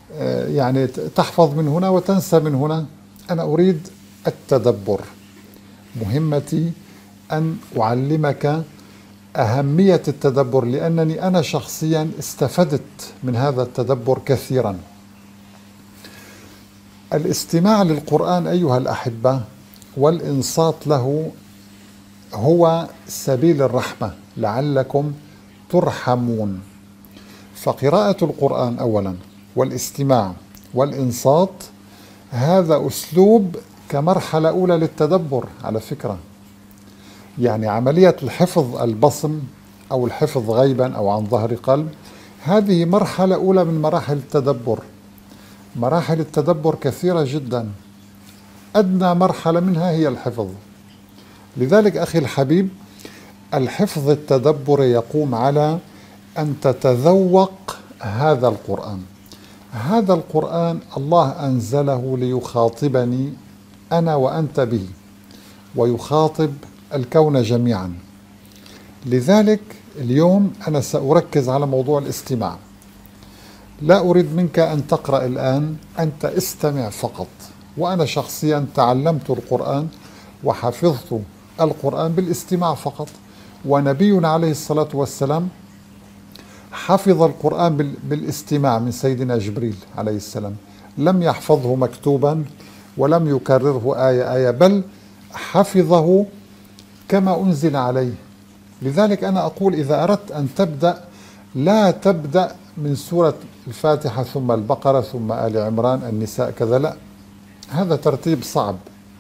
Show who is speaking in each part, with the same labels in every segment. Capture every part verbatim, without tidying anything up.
Speaker 1: يعني تحفظ من هنا وتنسى من هنا. أنا أريد التدبر. مهمتي أن أعلمك أهمية التدبر، لأنني أنا شخصيا استفدت من هذا التدبر كثيرا. الاستماع للقرآن أيها الأحبة والإنصات له هو سبيل الرحمة، لعلكم ترحمون. فقراءة القرآن أولا والاستماع والإنصات هذا أسلوب كمرحلة أولى للتدبر على فكرة. يعني عملية الحفظ البصم أو الحفظ غيبا أو عن ظهر قلب هذه مرحلة أولى من مراحل التدبر. مراحل التدبر كثيرة جدا، أدنى مرحلة منها هي الحفظ. لذلك أخي الحبيب، الحفظ التدبري يقوم على أن تتذوق هذا القرآن. هذا القرآن الله أنزله ليخاطبني أنا وأنت به، ويخاطب الكون جميعا. لذلك اليوم أنا سأركز على موضوع الاستماع. لا أريد منك أن تقرأ الآن، أنت استمع فقط. وأنا شخصيا تعلمت القرآن وحفظت القرآن بالاستماع فقط، ونبينا عليه الصلاة والسلام حفظ القرآن بالاستماع من سيدنا جبريل عليه السلام. لم يحفظه مكتوبا ولم يكرره آية آية، بل حفظه كما أنزل عليه. لذلك أنا أقول إذا أردت أن تبدأ لا تبدأ من سورة الفاتحة ثم البقرة ثم آل عمران النساء كذا، لا، هذا ترتيب صعب.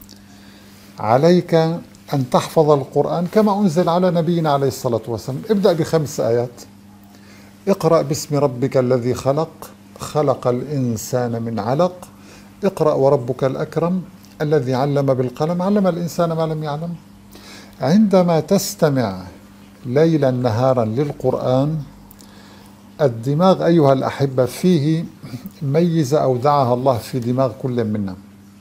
Speaker 1: عليك أن تحفظ القرآن كما أنزل على نبينا عليه الصلاة والسلام. ابدأ بخمس آيات. اقرأ باسم ربك الذي خلق، خلق الإنسان من علق، اقرأ وربك الأكرم الذي علم بالقلم، علم الإنسان ما لم يعلم. عندما تستمع ليلا نهارا للقرآن، الدماغ أيها الأحبة فيه ميزة أودعها الله في دماغ كل منا،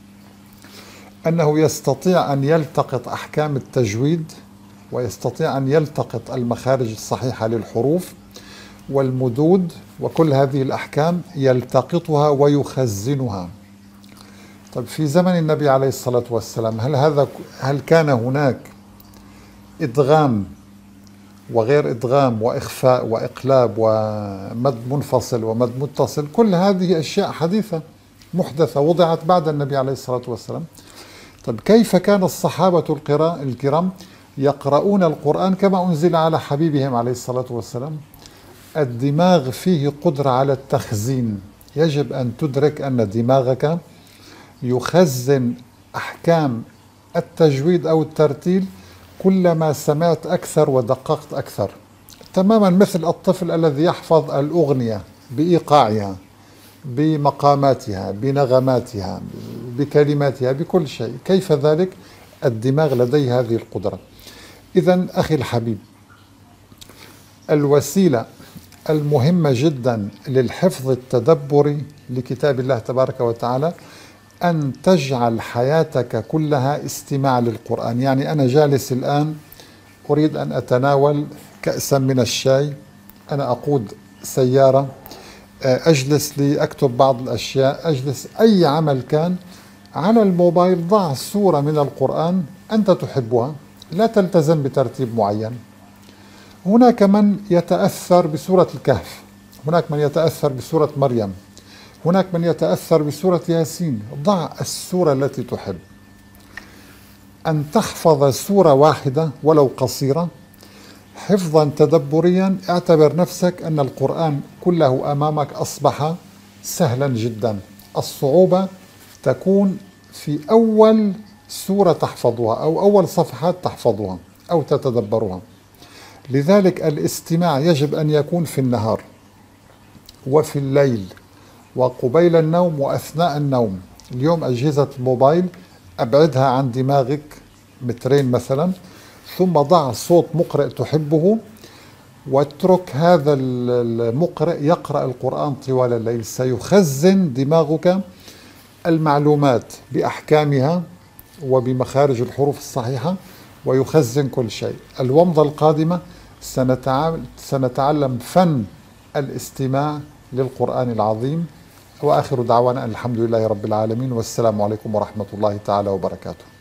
Speaker 1: أنه يستطيع أن يلتقط أحكام التجويد، ويستطيع أن يلتقط المخارج الصحيحة للحروف والمدود، وكل هذه الأحكام يلتقطها ويخزنها. طيب في زمن النبي عليه الصلاة والسلام هل هذا هل كان هناك إدغام وغير إدغام وإخفاء وإقلاب ومد منفصل ومد متصل؟ كل هذه أشياء حديثة محدثة وضعت بعد النبي عليه الصلاة والسلام. طيب كيف كان الصحابة الكرام يقرؤون القرآن كما أنزل على حبيبهم عليه الصلاة والسلام؟ الدماغ فيه قدرة على التخزين. يجب أن تدرك أن دماغك يخزن أحكام التجويد أو الترتيل كلما سمعت أكثر ودققت أكثر، تماما مثل الطفل الذي يحفظ الأغنية بإيقاعها بمقاماتها بنغماتها بكلماتها بكل شيء. كيف ذلك؟ الدماغ لديه هذه القدرة. إذن أخي الحبيب، الوسيلة المهمة جدا للحفظ التدبري لكتاب الله تبارك وتعالى أن تجعل حياتك كلها استماع للقرآن. يعني أنا جالس الآن أريد أن أتناول كأسا من الشاي، أنا أقود سيارة، أجلس لأكتب بعض الأشياء، أجلس أي عمل كان، على الموبايل ضع سورة من القرآن أنت تحبها، لا تلتزم بترتيب معين. هناك من يتأثر بسورة الكهف، هناك من يتأثر بسورة مريم، هناك من يتأثر بسورة ياسين. ضع السورة التي تحب. أن تحفظ سورة واحدة ولو قصيرة حفظا تدبريا، اعتبر نفسك أن القرآن كله أمامك أصبح سهلا جدا. الصعوبة تكون في أول سورة تحفظها أو أول صفحات تحفظها أو تتدبرها. لذلك الاستماع يجب أن يكون في النهار وفي الليل وقبيل النوم وأثناء النوم. اليوم أجهزة الموبايل أبعدها عن دماغك مترين مثلا، ثم ضع صوت مقرئ تحبه واترك هذا المقرئ يقرأ القرآن طوال الليل. سيخزن دماغك المعلومات بأحكامها وبمخارج الحروف الصحيحة، ويخزن كل شيء. الومضة القادمة سنتعلم فن الاستماع للقرآن العظيم وآخر دعوانا أن الحمد لله رب العالمين، والسلام عليكم ورحمة الله تعالى وبركاته.